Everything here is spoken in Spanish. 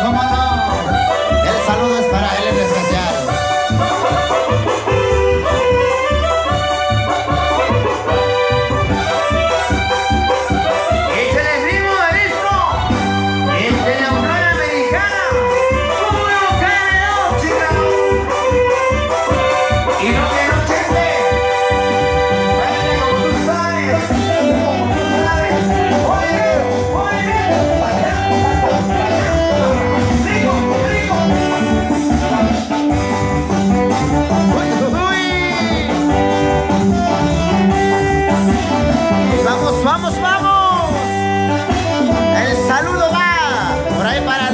¿Cómo no? El saludo es para él en especial. ¡Échale ritmo, Jalisco! ¡Échale a una americana! ¡Uno cae dos, chicas! ¡Y no que no cheque! ¡Váyale como tú sabes! ¡Como tú sabes! ¡Oye! ¡Oye! ¡Para allá! ¡Para allá! ¡Rico! ¡Rico! Vamos, vamos, vamos. El saludo va por ahí para